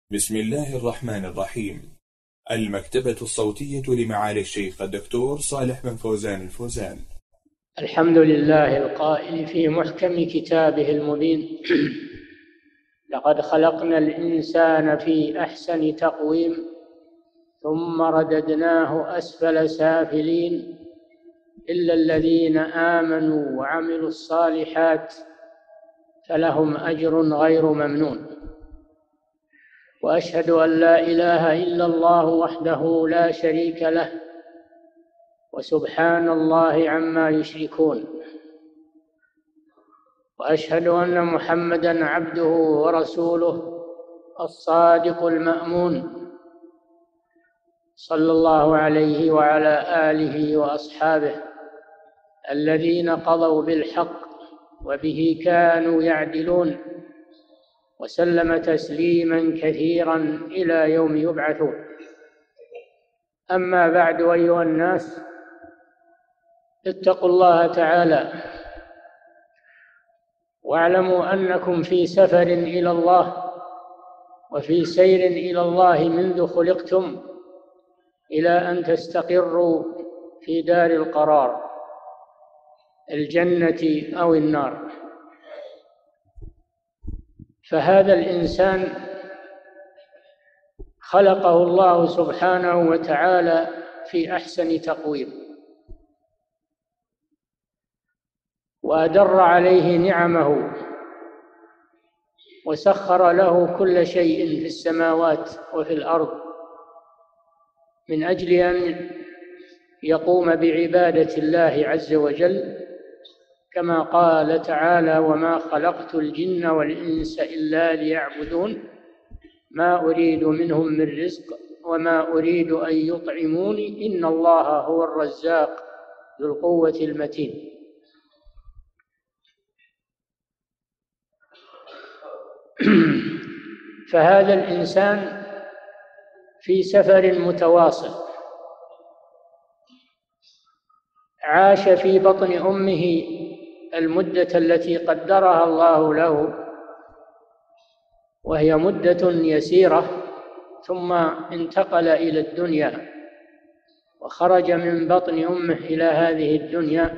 بسم الله الرحمن الرحيم. المكتبة الصوتية لمعالي الشيخ الدكتور صالح بن فوزان الفوزان. الحمد لله القائل في محكم كتابه المبين لقد خلقنا الإنسان في أحسن تقويم ثم رددناه أسفل سافلين إلا الذين آمنوا وعملوا الصالحات فلهم أجر غير ممنون. وأشهد أن لا إله إلا الله وحده لا شريك له وسبحان الله عما يشركون. وأشهد أن محمدًا عبده ورسوله الصادق المأمون صلى الله عليه وعلى آله وأصحابه الذين قضوا بالحق وبه كانوا يعدلون، وسلم تسليمًا كثيرًا إلى يوم يبعثون. أما بعد، أيها الناس، اتقوا الله تعالى واعلموا أنكم في سفر إلى الله وفي سير إلى الله منذ خلقتم إلى أن تستقروا في دار القرار، الجنة أو النار. فهذا الإنسان خلقه الله سبحانه وتعالى في أحسن تقويم، وأدر عليه نعمه وسخر له كل شيء في السماوات وفي الأرض من أجل أن يقوم بعبادة الله عز وجل، كما قال تعالى: وما خلقت الجن والإنس إلا ليعبدون ما أريد منهم من رزق وما أريد أن يطعموني إن الله هو الرزاق ذو القوة المتين. فهذا الإنسان في سفر متواصل، عاش في بطن أمه المدة التي قدرها الله له، وهي مدة يسيرة، ثم انتقل إلى الدنيا وخرج من بطن أمه إلى هذه الدنيا،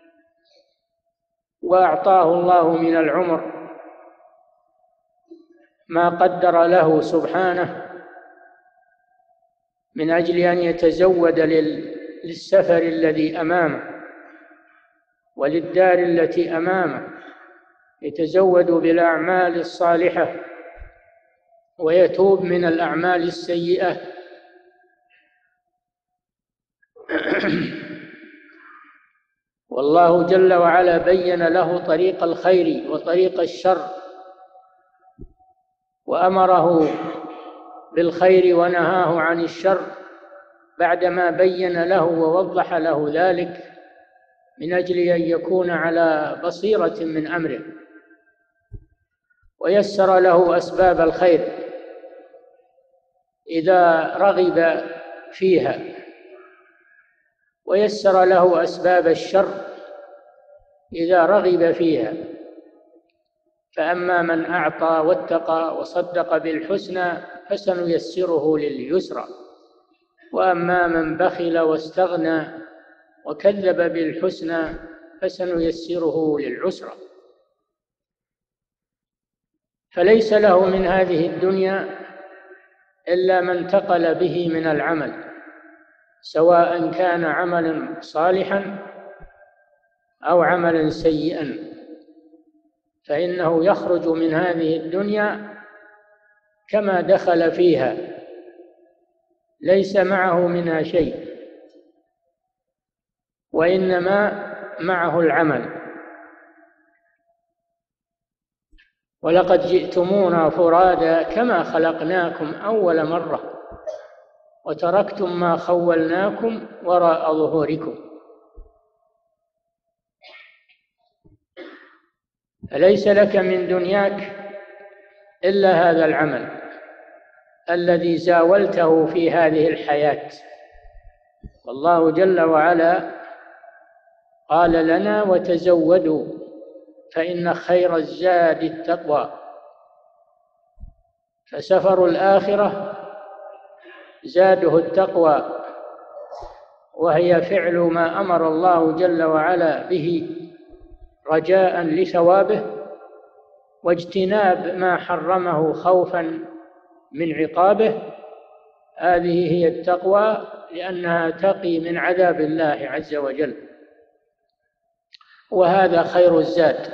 وأعطاه الله من العمر ما قدر له سبحانه من أجل أن يتزود للسفر الذي أمامه وللدار التي أمامه، يتزود بالأعمال الصالحة ويتوب من الأعمال السيئة. والله جل وعلا بين له طريق الخير وطريق الشر، وأمره بالخير ونهاه عن الشر بعدما بين له ووضح له ذلك، من أجل أن يكون على بصيرة من أمره، ويسر له أسباب الخير إذا رغب فيها، ويسر له أسباب الشر إذا رغب فيها. فأما من أعطى واتقى وصدق بالحسنى فسنيسره لليسرى، وأما من بخل واستغنى وكذب بالحسنى فسنيسره للعسرى. فليس له من هذه الدنيا إلا ما انتقل به من العمل، سواء كان عملا صالحا أو عملا سيئا، فإنه يخرج من هذه الدنيا كما دخل فيها، ليس معه منها شيء، وإنما معه العمل. ولقد جئتمونا فرادا كما خلقناكم أول مرة وتركتم ما خولناكم وراء ظهوركم. فليس لك من دنياك إلا هذا العمل الذي زاولته في هذه الحياة. والله جل وعلا قال لنا: وتزودوا فإن خير الزاد التقوى. فسفر الآخرة زاده التقوى، وهي فعل ما أمر الله جل وعلا به رجاء لثوابه، واجتناب ما حرمه خوفا من عقابه. هذه هي التقوى، لأنها تقي من عذاب الله عز وجل، وهذا خير الزاد.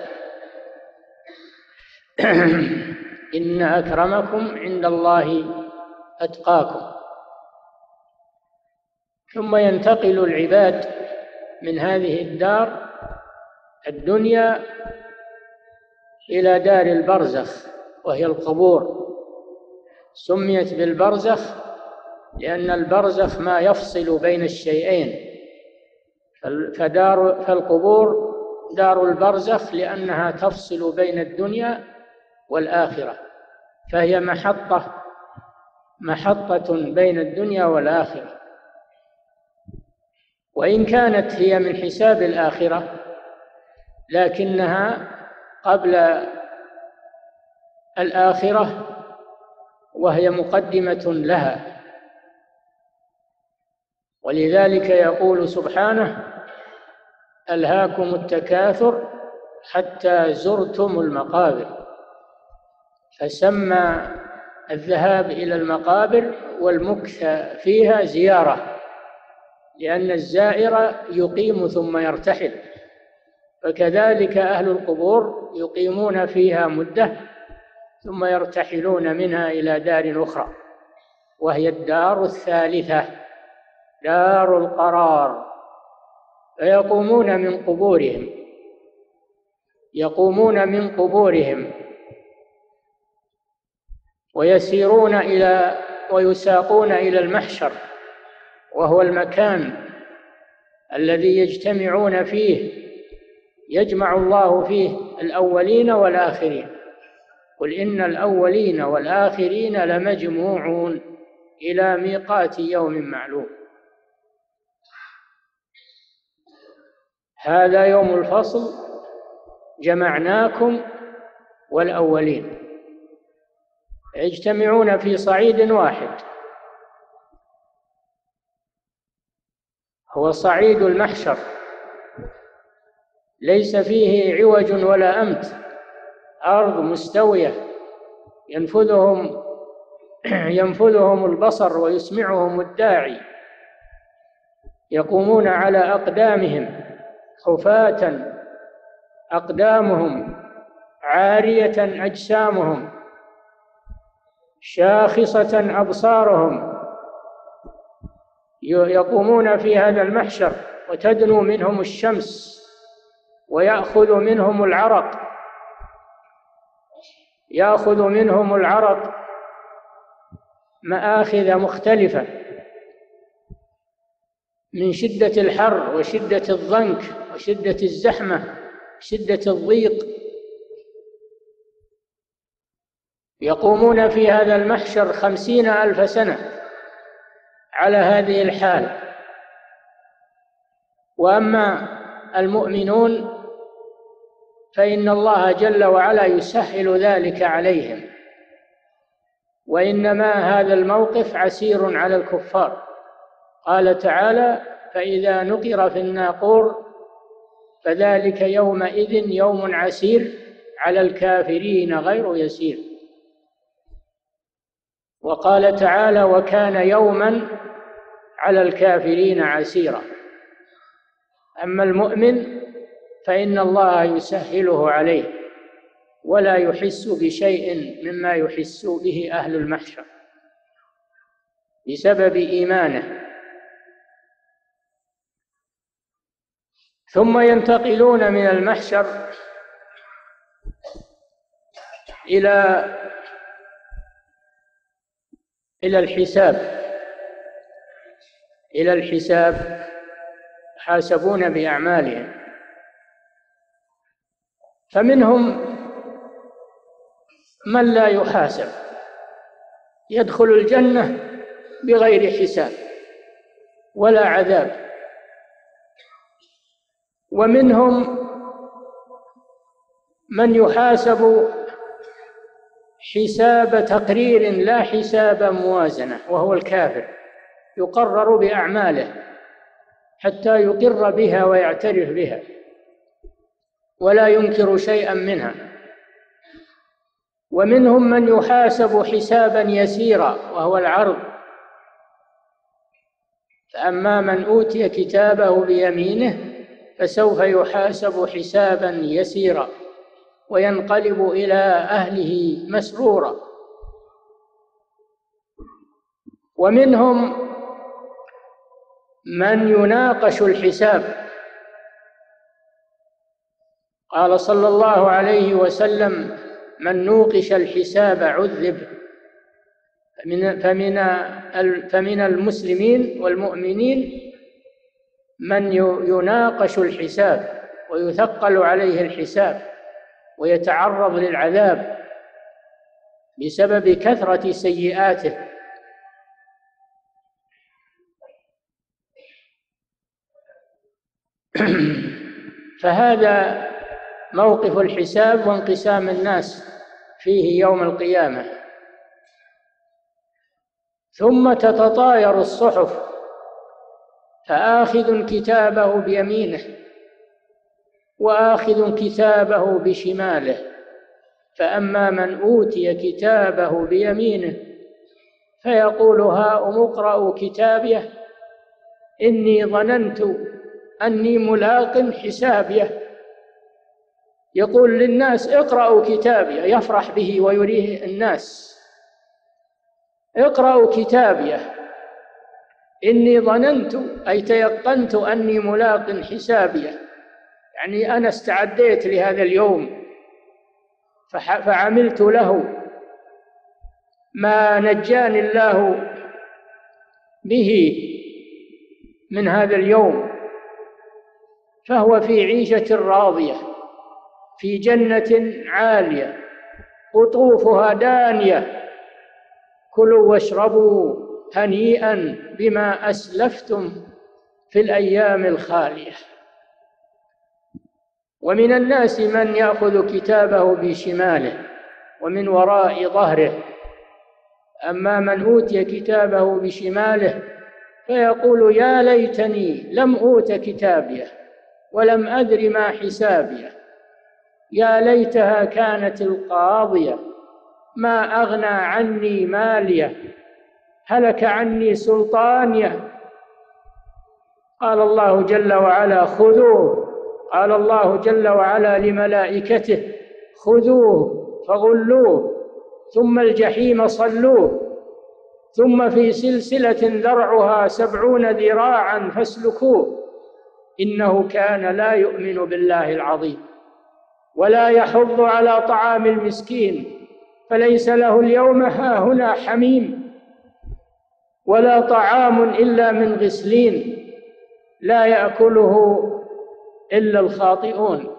إن أكرمكم عند الله أتقاكم. ثم ينتقل العباد من هذه الدار الدنيا إلى دار البرزخ، وهي القبور. سميت بالبرزخ لأن البرزخ ما يفصل بين الشيئين، فالقبور دار البرزخ لأنها تفصل بين الدنيا والآخرة، فهي محطة بين الدنيا والآخرة. وإن كانت هي من حساب الآخرة لكنها قبل الآخرة، وهي مقدمة لها. ولذلك يقول سبحانه: ألهاكم التكاثر حتى زرتم المقابر. فسمى الذهاب إلى المقابر والمكث فيها زيارة، لأن الزائر يقيم ثم يرتحل، فكذلك أهل القبور يقيمون فيها مدة ثم يرتحلون منها إلى دار أخرى، وهي الدار الثالثة، دار القرار. فيقومون من قبورهم ويسيرون ويساقون إلى المحشر، وهو المكان الذي يجتمعون فيه، يجمع الله فيه الأولين والآخرين. قل إن الأولين والآخرين لمجموعون إلى ميقات يوم معلوم. هذا يوم الفصل، جمعناكم والأولين. يجتمعون في صعيد واحد، هو صعيد المحشر، ليس فيه عوج ولا أمت، أرض مستوية ينفذهم البصر ويسمعهم الداعي. يقومون على أقدامهم حفاة، أقدامهم عارية، أجسامهم شاخصة، أبصارهم. يقومون في هذا المحشر وتدنو منهم الشمس ويأخذ منهم العرق مآخذ مختلفة من شدة الحر وشدة الضنك وشدة الزحمة، شدة الضيق. يقومون في هذا المحشر 50,000 سنة على هذه الحال. وأما المؤمنون فإن الله جل وعلا يسهل ذلك عليهم، وإنما هذا الموقف عسير على الكفار. قال تعالى: فإذا نقر في الناقور فذلك يومئذ يوم عسير على الكافرين غير يسير. وقال تعالى: وكان يوما على الكافرين عسيرا. أما المؤمن فإن الله يسهله عليه ولا يحس بشيء مما يحس به أهل المحشر بسبب إيمانه. ثم ينتقلون من المحشر إلى الحساب، يحاسبون بأعمالهم. فمنهم من لا يحاسب، يدخل الجنة بغير حساب ولا عذاب. ومنهم من يحاسب حساب تقرير لا حساب موازنة، وهو الكافر يقرر بأعماله حتى يقر بها ويعترف بها ولا ينكر شيئا منها. ومنهم من يحاسب حسابا يسيرا، وهو العرض. فأما من أوتي كتابه بيمينه فسوف يحاسب حسابا يسيرا وينقلب إلى أهله مسرورا. ومنهم من يناقش الحساب. قال صلى الله عليه وسلم: من نوقش الحساب عذب. فمن المسلمين والمؤمنين من يناقش الحساب ويثقل عليه الحساب ويتعرض للعذاب بسبب كثرة سيئاته. فهذا موقف الحساب وانقسام الناس فيه يوم القيامة. ثم تتطاير الصحف، فآخذ كتابه بيمينه وآخذ كتابه بشماله. فأما من أوتي كتابه بيمينه فيقول: هاؤم اقرءوا كتابيه إني ظننت أني ملاق حسابيه. يقول للناس: اقرأوا كتابيه، يفرح به ويريه الناس: اقرأوا كتابيه إني ظننت، أي تيقنت أني ملاق حسابيه، يعني أنا استعديت لهذا اليوم فعملت له ما نجاني الله به من هذا اليوم، فهو في عيشة راضية في جنة عالية قطوفها دانية، كلوا واشربوا هنيئا بما أسلفتم في الأيام الخالية. ومن الناس من يأخذ كتابه بشماله ومن وراء ظهره. أما من أوتي كتابه بشماله فيقول: يا ليتني لم أوت كتابيه ولم أدر ما حسابيه، يا ليتها كانت القاضية ما أغنى عني ماليه، هلك عني سلطانيه. قال الله جل وعلا: خذوه. قال الله جل وعلا لملائكته: خذوه فغلوه ثم الجحيم صلوه ثم في سلسلة ذرعها 70 ذراعا فاسلكوه إنه كان لا يؤمن بالله العظيم ولا يحض على طعام المسكين فليس له اليوم هاهنا حميم ولا طعام إلا من غسلين لا يأكله إلا الخاطئون.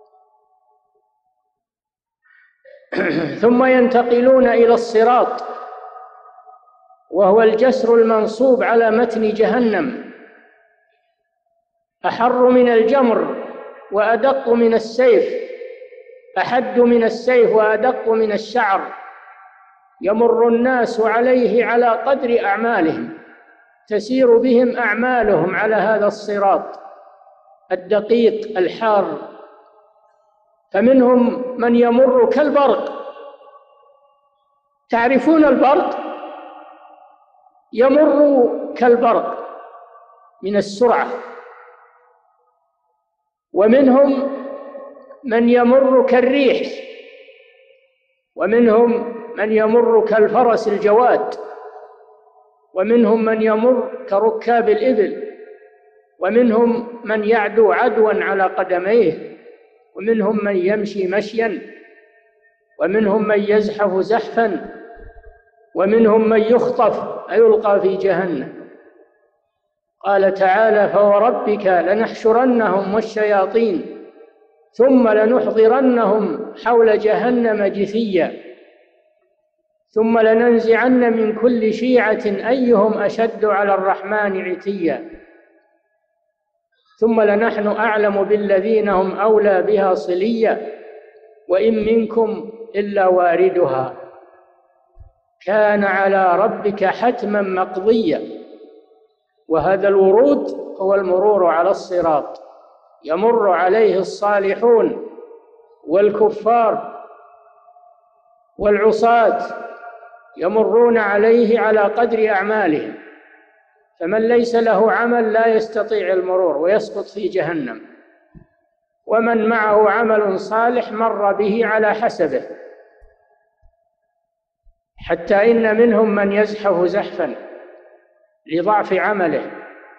ثم ينتقلون إلى الصراط، وهو الجسر المنصوب على متن جهنم، أحر من الجمر وأدق من السيف، أحد من السيف وأدق من الشعر، يمر الناس عليه على قدر أعمالهم، تسير بهم أعمالهم على هذا الصراط الدقيق الحار. فمنهم من يمر كالبرق، تعرفون البرق؟ يمر كالبرق من السرعة. ومنهم من يمر كالريح، ومنهم من يمر كالفرس الجواد، ومنهم من يمر كركاب الإبل، ومنهم من يعدو عدوا على قدميه، ومنهم من يمشي مشيا، ومنهم من يزحف زحفا، ومنهم من يخطف أيلقى في جهنم. قال تعالى: فوربك لنحشرنهم والشياطين ثم لنحضرنهم حول جهنم جثيا ثم لننزعن من كل شيعة أيهم أشد على الرحمن عتيا ثم لنحن أعلم بالذين هم أولى بها صليا وإن منكم إلا واردها كان على ربك حتما مقضيا. وهذا الورود هو المرور على الصراط، يمر عليه الصالحون والكفار والعصاة، يمرون عليه على قدر أعمالهم، فمن ليس له عمل لا يستطيع المرور ويسقط في جهنم، ومن معه عمل صالح مر به على حسبه، حتى إن منهم من يزحف زحفا لضعف عمله.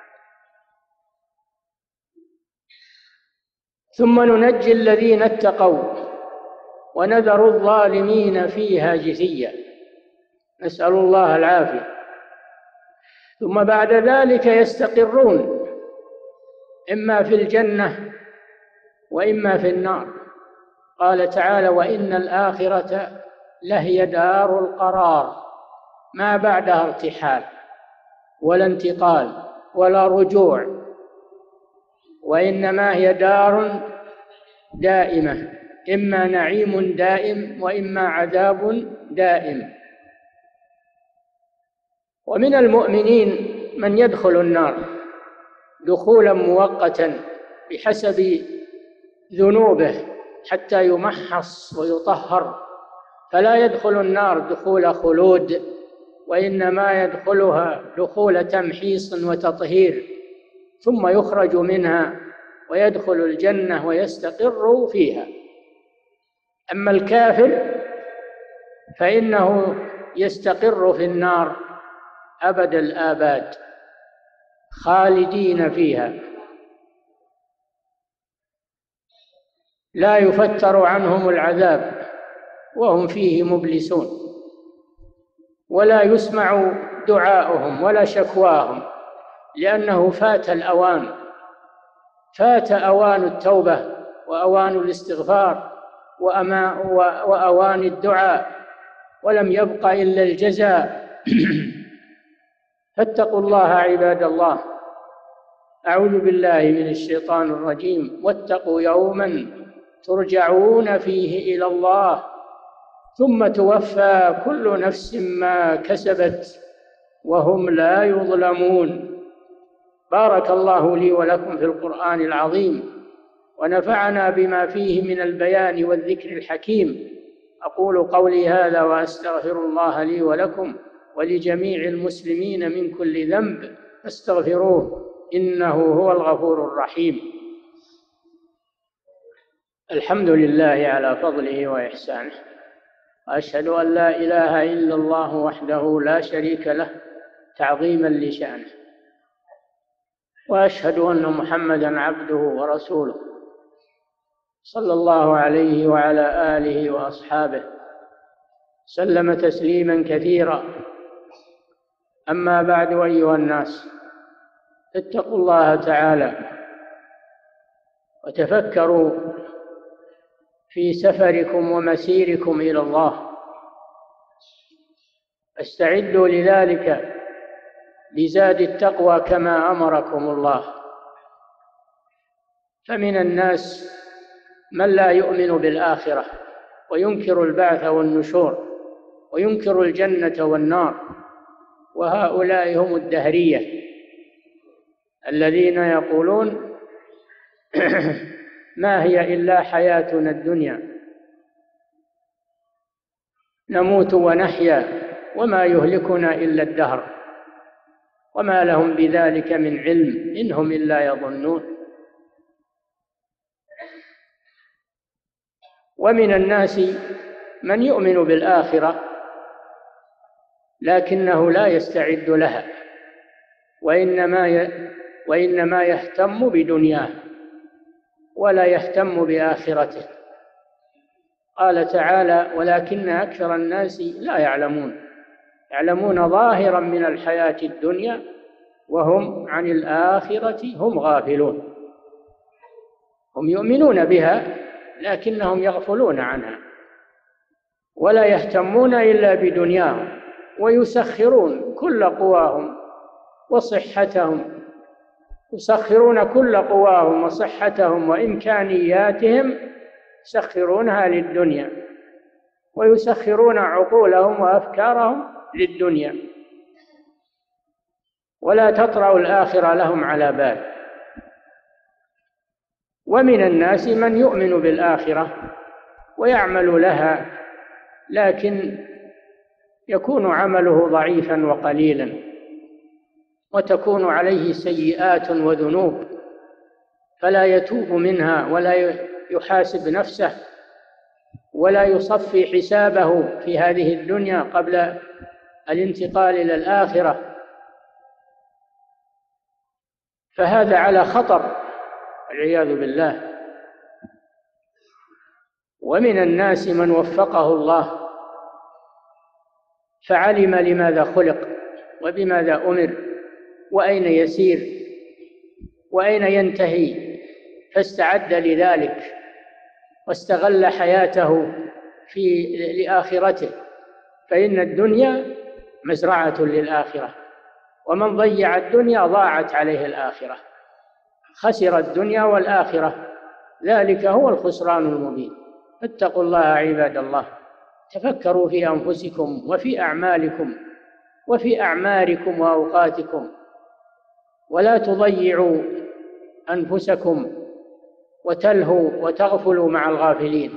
ثم ننجي الذين اتقوا ونذر الظالمين فيها جثيا، نسأل الله العافية. ثم بعد ذلك يستقرون إما في الجنة وإما في النار. قال تعالى: وإن الآخرة لهي دار القرار، ما بعدها ارتحال ولا انتقال ولا رجوع، وإنما هي دار دائمة، إما نعيم دائم وإما عذاب دائم. ومن المؤمنين من يدخل النار دخولا مؤقتا بحسب ذنوبه حتى يمحص ويطهر، فلا يدخل النار دخول خلود، وإنما يدخلها دخول تمحيص وتطهير، ثم يخرج منها ويدخل الجنة ويستقر فيها. أما الكافر فإنه يستقر في النار أبد الآباد خالدين فيها، لا يفتر عنهم العذاب وهم فيه مبلسون، ولا يسمع دعاؤهم ولا شكواهم، لأنه فات الأوان، فات أوان التوبة وأوان الاستغفار وأوان الدعاء، ولم يبق إلا الجزاء. فاتقوا الله عباد الله. أعوذ بالله من الشيطان الرجيم. واتقوا يوما ترجعون فيه إلى الله ثم توفى كل نفس ما كسبت وهم لا يظلمون. بارك الله لي ولكم في القرآن العظيم، ونفعنا بما فيه من البيان والذكر الحكيم. أقول قولي هذا وأستغفر الله لي ولكم ولجميع المسلمين من كل ذنب، فاستغفروه إنه هو الغفور الرحيم. الحمد لله على فضله وإحسانه، وأشهد أن لا إله إلا الله وحده لا شريك له تعظيما لشأنه، وأشهد أن محمدًا عبده ورسوله صلى الله عليه وعلى آله وأصحابه سلم تسليما كثيرا. أما بعد، أيها الناس، اتقوا الله تعالى وتفكروا في سفركم ومسيركم إلى الله، استعدوا لذلك بزاد التقوى كما أمركم الله. فمن الناس من لا يؤمن بالآخرة وينكر البعث والنشور وينكر الجنة والنار، وهؤلاء هم الدهرية الذين يقولون ما هي إلا حياتنا الدنيا نموت ونحيا وما يهلكنا إلا الدهر، وما لهم بذلك من علم إن هم إلا يظنون. ومن الناس من يؤمن بالآخرة لكنه لا يستعد لها، وإنما يهتم بدنياه ولا يهتم بآخرته. قال تعالى: ولكن أكثر الناس لا يعلمون ظاهرا من الحياة الدنيا وهم عن الآخرة هم غافلون. هم يؤمنون بها لكنهم يغفلون عنها ولا يهتمون إلا بدنياهم، ويسخرون كل قواهم وصحتهم، يسخرون كل قواهم وصحتهم وإمكانياتهم يسخرونها للدنيا، ويسخرون عقولهم وأفكارهم للدنيا ولا تطرأ الآخرة لهم على بال. ومن الناس من يؤمن بالآخرة ويعمل لها، لكن يكون عمله ضعيفا وقليلا، وتكون عليه سيئات وذنوب فلا يتوب منها ولا يحاسب نفسه ولا يصفي حسابه في هذه الدنيا قبل الانتقال إلى الآخرة، فهذا على خطر والعياذ بالله. ومن الناس من وفقه الله فعلم لماذا خلق وبماذا أمر وأين يسير وأين ينتهي، فاستعد لذلك واستغل حياته لآخرته، فإن الدنيا مزرعة للآخرة، ومن ضيع الدنيا ضاعت عليه الآخرة، خسر الدنيا والآخرة، ذلك هو الخسران المبين. اتقوا الله عباد الله، تفكروا في أنفسكم وفي أعمالكم وفي أعماركم وأوقاتكم، ولا تضيعوا أنفسكم وتلهوا وتغفلوا مع الغافلين.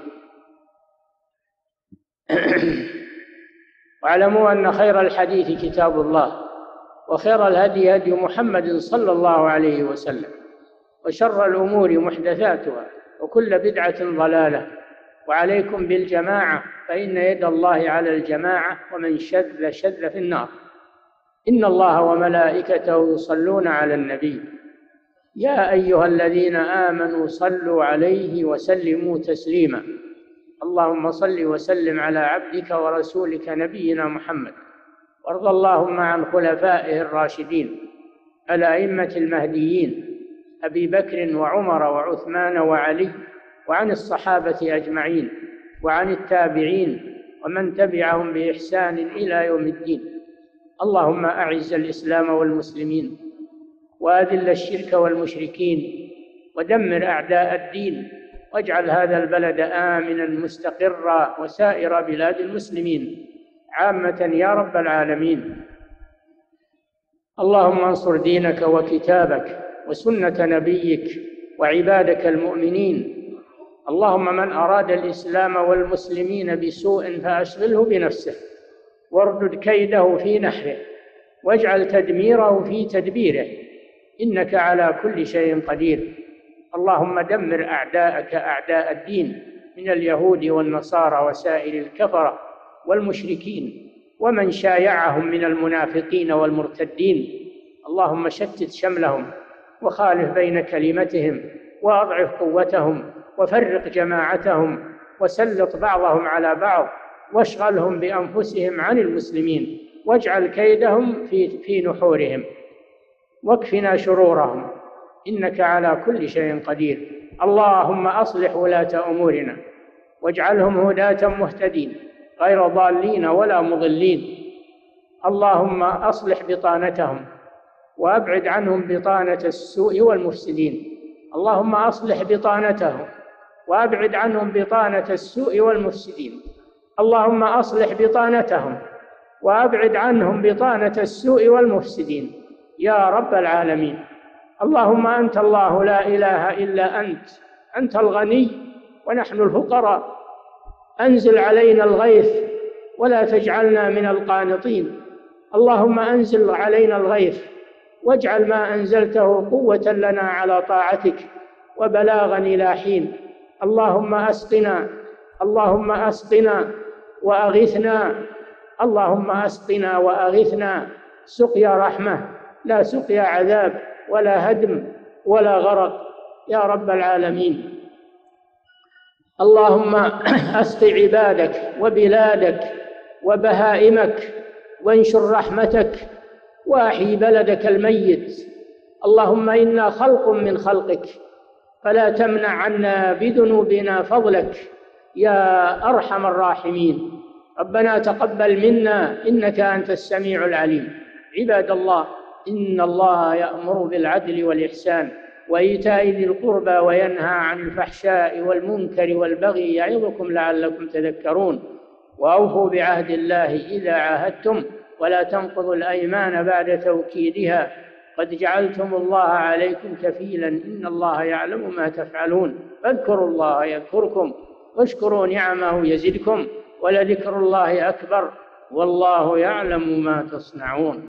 واعلموا أن خير الحديث كتاب الله، وخير الهدي هدي محمد صلى الله عليه وسلم، وشر الأمور محدثاتها، وكل بدعة ضلالة، وعليكم بالجماعة فإن يد الله على الجماعة، ومن شذ شذ في النار. إن الله وملائكته يصلون على النبي يا أيها الذين آمنوا صلوا عليه وسلموا تسليما. اللهم صل وسلم على عبدك ورسولك نبينا محمد، وارض اللهم عن خلفائه الراشدين الأئمة المهديين أبي بكر وعمر وعثمان وعلي، وعن الصحابة أجمعين، وعن التابعين ومن تبعهم بإحسان إلى يوم الدين. اللهم أعز الإسلام والمسلمين، وأذل الشرك والمشركين، ودمر أعداء الدين، واجعل هذا البلد آمنا مستقرا وسائر بلاد المسلمين عامة يا رب العالمين. اللهم انصر دينك وكتابك وسنة نبيك وعبادك المؤمنين. اللهم من أراد الإسلام والمسلمين بسوء فأشغله بنفسه، واردد كيده في نحره، واجعل تدميره في تدبيره، إنك على كل شيء قدير. اللهم دمر أعداءك أعداء الدين من اليهود والنصارى وسائر الكفرة والمشركين ومن شايعهم من المنافقين والمرتدين. اللهم شتت شملهم وخالف بين كلمتهم وأضعف قوتهم وفرق جماعتهم وسلط بعضهم على بعض واشغلهم بأنفسهم عن المسلمين، واجعل كيدهم في نحورهم، واكفنا شرورهم، إنك على كل شيء قدير. اللهم أصلح ولاة أمورنا واجعلهم هداة مهتدين غير ضالين ولا مضلين. اللهم أصلح بطانتهم وأبعد عنهم بطانة السوء والمفسدين. اللهم أصلح بطانتهم وأبعد عنهم بطانة السوء والمفسدين. اللهم أصلح بطانتهم وأبعد عنهم بطانة السوء والمفسدين يا رب العالمين. اللهم أنت الله لا إله إلا أنت، أنت الغني ونحن الفقراء، أنزل علينا الغيث ولا تجعلنا من القانطين. اللهم أنزل علينا الغيث واجعل ما أنزلته قوة لنا على طاعتك وبلاغا إلى حين. اللهم أسقنا، اللهم أسقنا وأغثنا، اللهم أسقنا وأغثنا سقيا رحمة لا سقيا عذاب ولا هدم ولا غرق يا رب العالمين. اللهم أسق عبادك وبلادك وبهائمك وانشر رحمتك وأحيي بلدك الميت. اللهم إنا خلق من خلقك فلا تمنع عنا بذنوبنا فضلك يا أرحم الراحمين. ربنا تقبل منا إنك أنت السميع العليم. عباد الله، إن الله يأمر بالعدل والإحسان وإيتاء ذي القربى وينهى عن الفحشاء والمنكر والبغي يعظكم لعلكم تذكرون. وأوفوا بعهد الله إذا عاهدتم ولا تنقضوا الأيمان بعد توكيدها قد جعلتم الله عليكم كفيلا إن الله يعلم ما تفعلون فاذكروا الله يذكركم واشكروا نعمه يزدكم ولذكر الله أكبر والله يعلم ما تصنعون.